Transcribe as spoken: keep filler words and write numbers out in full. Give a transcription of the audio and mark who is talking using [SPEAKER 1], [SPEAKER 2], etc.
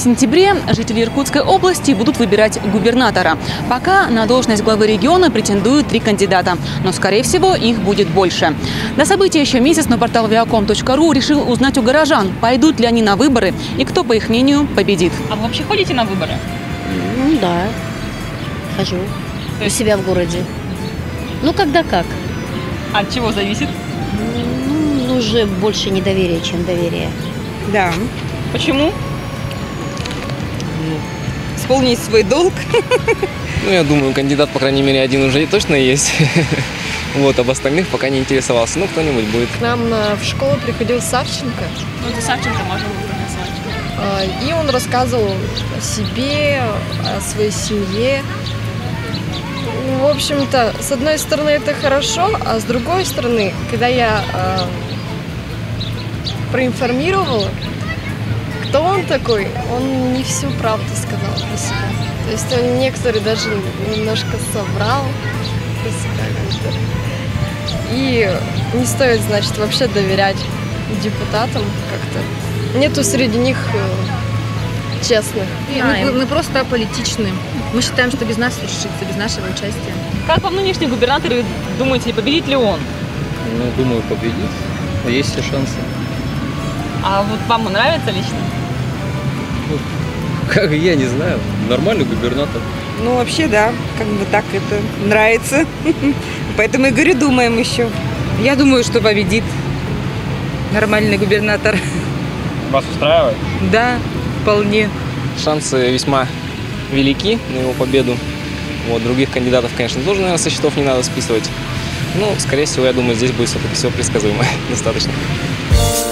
[SPEAKER 1] сентябре жители Иркутской области будут выбирать губернатора. Пока на должность главы региона претендуют три кандидата, но, скорее всего, их будет больше. До события еще месяц, но портал виаком точка ру решил узнать у горожан, пойдут ли они на выборы и кто, по их мнению, победит.
[SPEAKER 2] А вы вообще ходите на выборы?
[SPEAKER 3] Ну да, хожу. У себя в городе. Ну, когда как.
[SPEAKER 2] От чего зависит?
[SPEAKER 3] Ну, уже больше недоверия, чем доверие.
[SPEAKER 4] Да.
[SPEAKER 2] Почему?
[SPEAKER 4] Исполнить свой долг.
[SPEAKER 5] Ну, я думаю, кандидат, по крайней мере, один уже точно есть. Вот, об остальных пока не интересовался. Ну, кто-нибудь будет.
[SPEAKER 6] К нам в школу приходил Савченко.
[SPEAKER 2] Ну, за Савченко можно проголосовать.
[SPEAKER 6] И он рассказывал о себе, о своей семье. В общем-то, с одной стороны, это хорошо, а с другой стороны, когда я э, проинформировала, кто он такой, он не всю правду сказал про себя. То есть он некоторые даже немножко соврал про себя. И не стоит, значит, вообще доверять депутатам как-то. Нету среди них э, честных.
[SPEAKER 7] Мы, мы просто аполитичны. Мы считаем, что без нас все решится, без нашего участия.
[SPEAKER 2] Как вам нынешний губернатор, и думаете, победит ли он?
[SPEAKER 8] Ну, думаю, победит. Есть все шансы.
[SPEAKER 2] А вот вам он нравится лично?
[SPEAKER 8] Ну, как я не знаю. Нормальный губернатор.
[SPEAKER 4] Ну, вообще, да, как бы так это нравится. Поэтому и говорю, думаем еще.
[SPEAKER 9] Я думаю, что победит нормальный губернатор.
[SPEAKER 10] Вас устраивает?
[SPEAKER 9] Да, вполне.
[SPEAKER 5] Шансы весьма велики на его победу. Вот, других кандидатов, конечно, тоже, наверное, со счетов не надо списывать. Ну, скорее всего, я думаю, здесь будет все-таки все предсказуемо достаточно.